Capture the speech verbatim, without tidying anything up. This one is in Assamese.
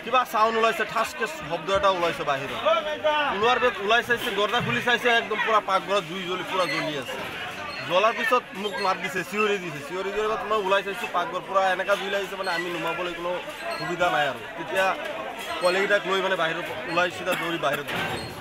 কিবা সাউন্ড ওলাইছে ঠাসকে শব্দ এটা ওলাইছে বাহিৰত ওলোৱাৰ পিছত ওলাই চাইছে দৰজা খুলি চাইছে একদম পুৰা পাকঘৰত জুই জ্বলি পুৰা জ্বলি আছে জ্বলাৰ পিছত মোক মাত দিছে চিঞৰি দিছে চিঞৰি দিয়াৰ পিছত মই ওলাই চাইছোঁ পাকঘৰ পুৰা এনেকা জুই লাগিছে মানে আমি নুমাবলৈ কোনো সুবিধা নাই আৰু তেতিয়া পোৱালিকেইটাক লৈ মানে বাহিৰত ওলাই চিধা দৌৰি বাহিৰত